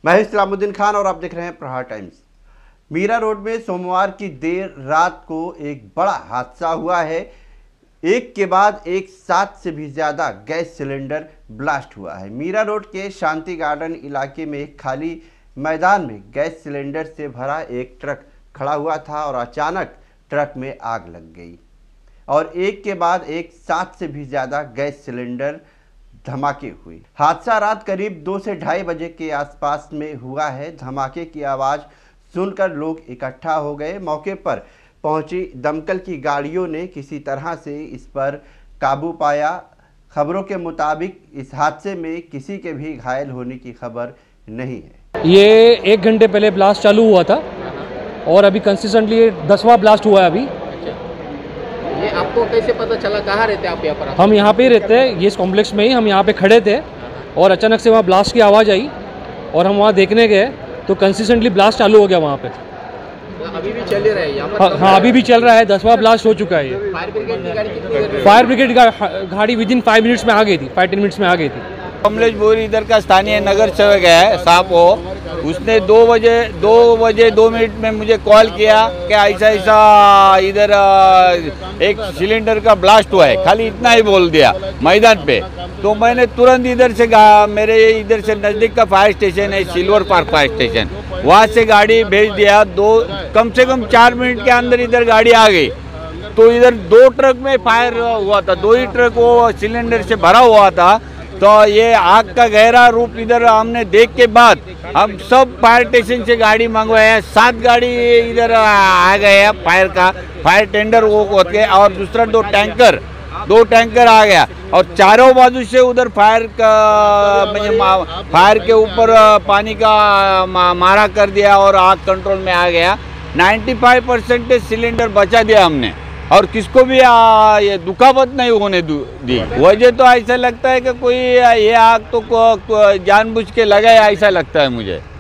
मैं इस्लामुद्दीन खान और आप देख रहे हैं प्रहार टाइम्स। मीरा रोड में सोमवार की देर रात को एक बड़ा हादसा हुआ है। एक के बाद एक 7 से भी ज़्यादा गैस सिलेंडर ब्लास्ट हुआ है। मीरा रोड के शांति गार्डन इलाके में एक खाली मैदान में गैस सिलेंडर से भरा एक ट्रक खड़ा हुआ था और अचानक ट्रक में आग लग गई और एक के बाद एक 7 से भी ज़्यादा गैस सिलेंडर धमाके हुए। हादसा रात करीब 2 से ढाई बजे के आसपास में हुआ है। धमाके की आवाज़ सुनकर लोग इकट्ठा हो गए। मौके पर पहुंची दमकल की गाड़ियों ने किसी तरह से इस पर काबू पाया। खबरों के मुताबिक इस हादसे में किसी के भी घायल होने की खबर नहीं है। ये 1 घंटे पहले ब्लास्ट चालू हुआ था और अभी कंसिस्टेंटली 10वां ब्लास्ट हुआ है अभी। ये आपको कैसे पता चला? कहाँ रहते हैं आप यहाँ पर? हम यहाँ पे ही रहते हैं, ये इस कॉम्प्लेक्स में ही। हम यहाँ पे खड़े थे और अचानक से वहाँ ब्लास्ट की आवाज़ आई और हम वहाँ देखने गए तो कंसिस्टेंटली ब्लास्ट चालू हो गया वहाँ पे। अभी भी चल रहा है यहाँ पर? हाँ, अभी भी चल रहा है। 10वां ब्लास्ट हो चुका है ये। फायर ब्रिगेड की गाड़ी कितनी देर में? फायर ब्रिगेड का गाड़ी विदिन 5 मिनट्स में आ गई थी, 5-10 मिनट्स में आ गई थी। कमलेश बोरी इधर का स्थानीय नगर सेवक है साहब वो, उसने 2 बजे 2 मिनट में मुझे कॉल किया कि ऐसा इधर एक सिलेंडर का ब्लास्ट हुआ है। खाली इतना ही बोल दिया मैदान पे। तो मैंने तुरंत इधर से मेरे इधर से नज़दीक का फायर स्टेशन है, सिल्वर पार्क फायर स्टेशन, वहाँ से गाड़ी भेज दिया। कम से कम 4 मिनट के अंदर इधर गाड़ी आ गई। तो इधर 2 ट्रक में फायर हुआ था, 2 ही ट्रक वो सिलेंडर से भरा हुआ था। तो ये आग का गहरा रूप इधर हमने देख के बाद हम सब फायर स्टेशन से गाड़ी मंगवाए हैं। 7 गाड़ी इधर आ गए हैं फायर टेंडर वो होते और दूसरा 2 टैंकर आ गया और चारों बाजू से उधर फायर के ऊपर पानी का मारा कर दिया और आग कंट्रोल में आ गया। 95% सिलेंडर बचा दिया हमने और किसको भी ये दुखापत नहीं होने दी। वजह तो ऐसा लगता है कि कोई ये आग तो जानबूझ के लगाया, ऐसा लगता है मुझे।